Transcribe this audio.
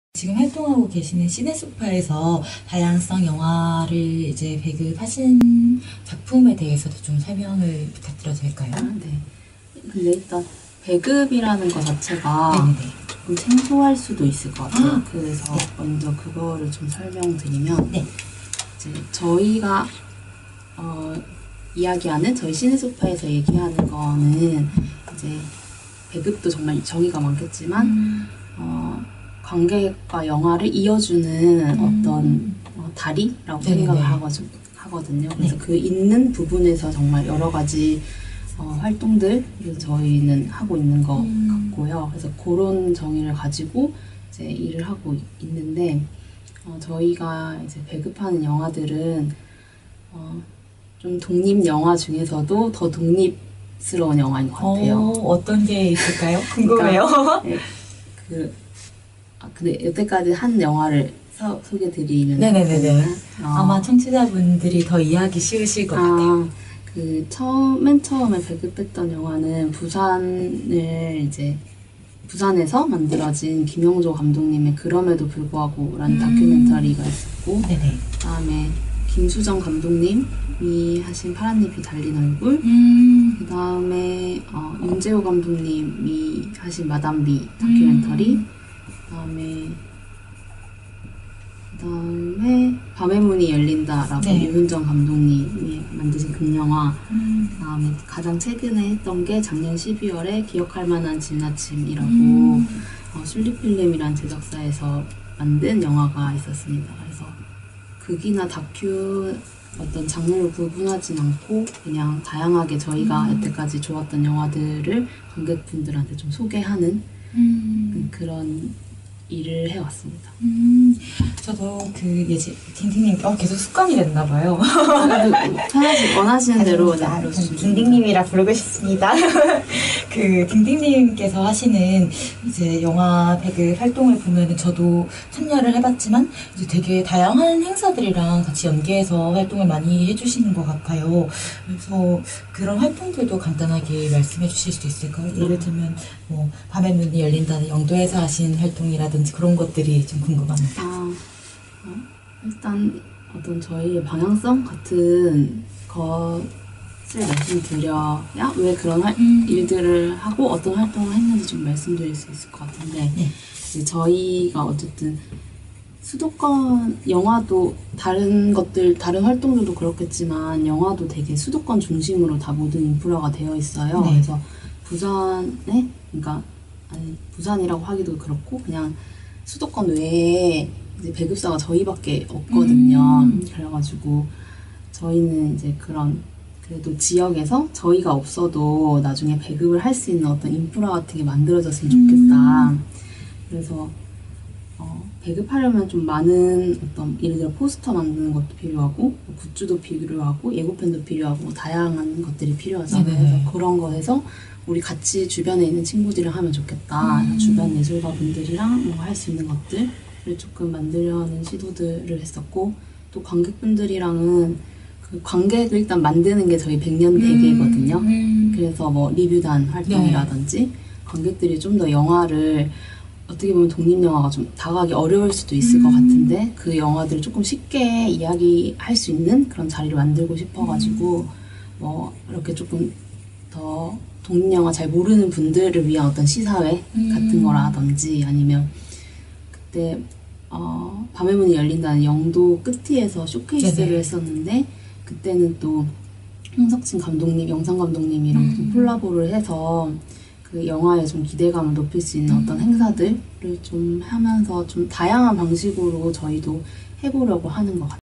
지금 활동하고 계시는 시네소파에서 다양성 영화를 이제 배급하신 작품에 대해서도 좀 설명을 부탁드려도 될까요? 네. 근데 일단 배급이라는 것 자체가 네네네. 조금 생소할 수도 있을 것 같아요. 아, 그래서 네. 먼저 그거를 좀 설명드리면 네. 이제 저희가 이야기하는 저희 시네소파에서 얘기하는 거는 이제 배급도 정말 정의가 많겠지만 관객과 영화를 이어주는 어떤 다리라고 네네네. 생각을 하거든요. 그래서 네. 그 있는 부분에서 정말 여러 가지 활동들을 저희는 하고 있는 것 같고요. 그래서 그런 정의를 가지고 이제 일을 하고 있는데 저희가 이제 배급하는 영화들은 좀 독립 영화 중에서도 더 독립스러운 영화인 것 같아요. 어떤 게 있을까요? 궁금해요. 그러니까, 근데 여태까지 한 영화를 소개드리면 네네네네. 아마 청취자분들이 더 이해하기 쉬우실 것 같아요. 맨 처음에 배급했던 영화는 부산에서 만들어진 김영조 감독님의 그럼에도 불구하고라는 다큐멘터리가 있었고, 네네. 그다음에 김수정 감독님이 하신 파란잎이 달린 얼굴, 그다음에 윤재호 감독님이 하신 마담비 다큐멘터리, 그다음에 밤의 문이 열린다라고 네. 유훈정 감독님이 만드신 극영화, 그다음에 가장 최근에 했던 게 작년 12월에 기억할 만한 지나침이라고 술리필름이란 제작사에서 만든 영화가 있었습니다. 그래서 극이나 다큐 어떤 장르를 구분하진 않고 그냥 다양하게 저희가 여태까지 좋았던 영화들을 관객분들한테 좀 소개하는 그런 일을 해왔습니다. 저도 딩딩님, 계속 습관이 됐나봐요. 원하시는 대로 딩딩님이라 부르고 싶습니다. 딩딩님께서 하시는 이제 영화 배급 활동을 보면은 저도 참여를 해봤지만 이제 되게 다양한 행사들이랑 같이 연계해서 활동을 많이 해주시는 것 같아요. 그래서 그런 활동들도 간단하게 말씀해 주실 수 있을까요? 예를 들면 밤의 문이 열린다는 영도에서 하신 활동이라든지 그런 것들이 좀 궁금합니다. 일단 어떤 저희의 방향성 같은 것을 말씀드려야 왜 그런 일들을 하고 어떤 활동을 했는지 좀 말씀드릴 수 있을 것 같은데, 네. 이제 저희가 어쨌든 수도권 영화도 다른 활동들도 그렇겠지만 영화도 되게 수도권 중심으로 다 모든 인프라가 되어 있어요. 네. 그래서 부산이라고 하기도 그렇고 그냥 수도권 외에 이제 배급사가 저희밖에 없거든요. 그래가지고 저희는 이제 그래도 지역에서 저희가 없어도 나중에 배급을 할 수 있는 어떤 인프라 같은 게 만들어졌으면 좋겠다. 그래서 배급하려면 좀 많은 예를 들어 포스터 만드는 것도 필요하고 굿즈도 필요하고 예고편도 필요하고 다양한 것들이 필요하잖아요. 그래서 그런 거에서 우리 같이 주변에 있는 친구들이랑 하면 좋겠다. 주변 예술가 분들이랑 할 수 있는 것들을 조금 만들려는 시도들을 했었고, 또 관객분들이랑은 관객을 일단 만드는 게 저희 100년 대계거든요. 그래서 리뷰단 활동이라든지 관객들이 좀 더 영화를 어떻게 보면 독립영화가 좀 다가가기 어려울 수도 있을 것 같은데 그 영화들을 조금 쉽게 이야기할 수 있는 그런 자리를 만들고 싶어가지고 이렇게 조금 더 독립영화 잘 모르는 분들을 위한 어떤 시사회 같은 거라든지 아니면 그때 밤의 문이 열린다는 영도 끝티에서 쇼케이스를 했었는데 그때는 또 홍석진 감독님, 영상 감독님이랑 좀 콜라보를 해서 그 영화에 좀 기대감을 높일 수 있는 어떤 행사들을 좀 하면서 좀 다양한 방식으로 저희도 해보려고 하는 것 같아요.